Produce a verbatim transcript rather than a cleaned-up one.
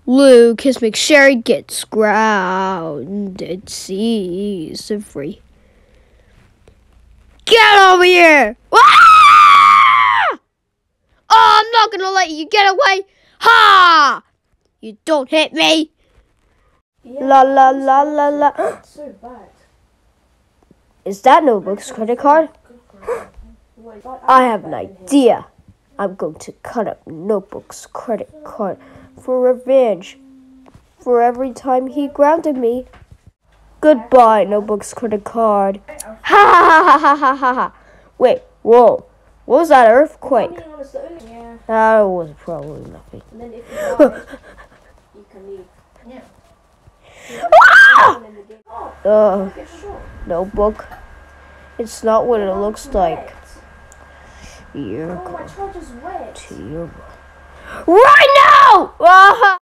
Lucas McSherry gets grounded. Seas free. Get over here! Ah! Oh, I'm not gonna let you get away! Ha! You don't hit me! Yeah, La la la la la. It's so bad. Is that Notebook's credit card? I have an idea. I'm going to cut up Notebook's credit card for revenge for every time he grounded me. Goodbye, Notebook's credit card. Ha ha ha ha ha ha ha. Wait, whoa. What was that earthquake? Yeah. That was probably nothing. And then if you die, you can leave. Yeah. Ah! Uh, Get shot. Notebook. It's not what it looks like. You're Oh, my going charger's wet. to your right now. Ah!